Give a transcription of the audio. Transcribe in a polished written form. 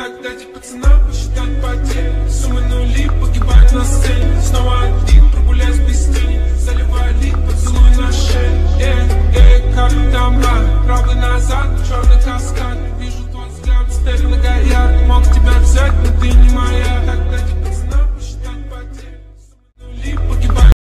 Так дайте пацанам посчитать потери. Суммы нули погибают на сцене.